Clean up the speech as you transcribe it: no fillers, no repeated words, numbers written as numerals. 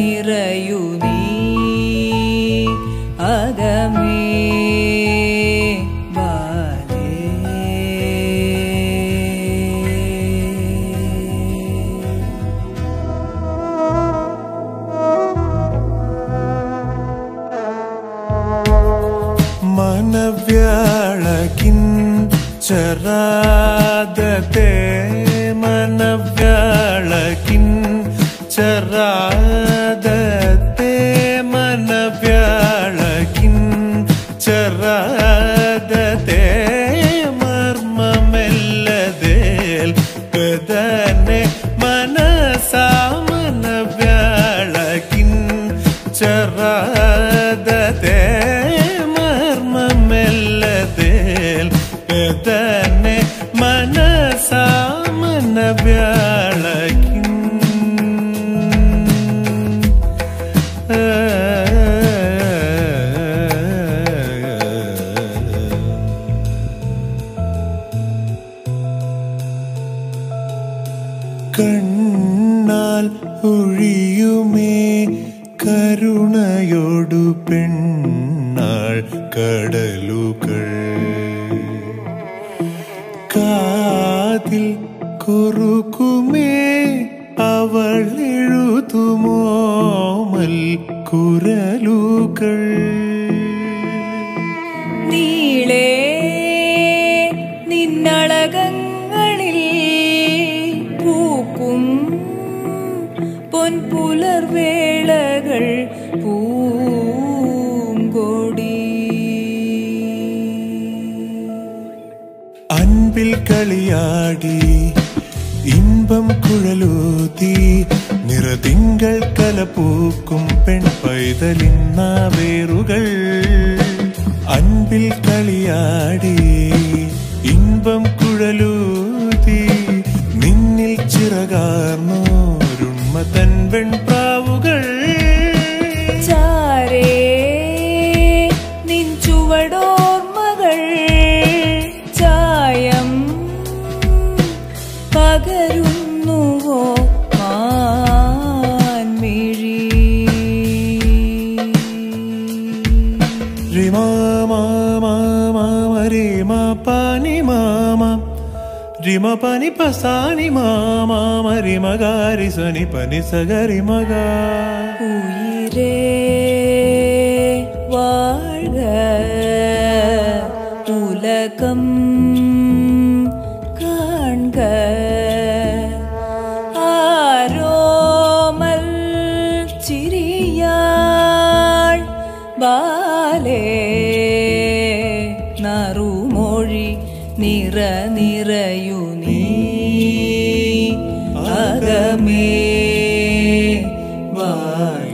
നിറയു നീ അകമേ ബാലേ. മനവ്യാളകിൻ ചരാദത്തെ മനവ്യാളകിൻ ചരാദത്തെ മനവ്യാളകിൻ ചരാദത്തെ മർമ്മമെല്ലതേൽ പെദനെ മനസാ മനവ്യാളകിൻ ചരാദത്തെ മർമ്മമെല്ലതേൽ പെദനെ മനസാ മനവ്യാളകിൻ. കണ്ണാൽ ഒഴിയുമേ കരുണയോടു പെണ്ണാൾ കടലുകൾ കാതിൽ കുറുക്കുമേ അവൾ എഴുതുമോമൽ കുരലുകൾ. നീളേ നിന്നളകങ്ങളിൽ പൂക്കും പൊൻപുലർവേളകൾ പൂങ്കോടി. അൻപിൽ കളിയാടി ഇമ്പം കുഴലൂതി നിറതിങ്കൾ കലപൂക്കും പെൺ പൈതലിന്നാവേറുകൾ. അൻപിൽ കളിയാടി ഇമ്പം കുഴലൂതി നിന്നിൽ ചിറകാർന്നോരുണ്മ തൻ വെൺപ്രാവുകൾ. ചാരേ നിൻ ചുവടോർമകൾ ചായം പകരുന്നുവോ മാൻമിഴി. റിമാ പാനി മാമ റിമ പനി പസാനി മാമ റിമ ഗാരി സനി പനി സഗരി മഗ. ഉയിരേ வாழ்க உலகம் காண்க ஆரோமல் சிறியாள் ബാലേ നറുമൊഴി നിറയു നീ അകമേ ബാലേ.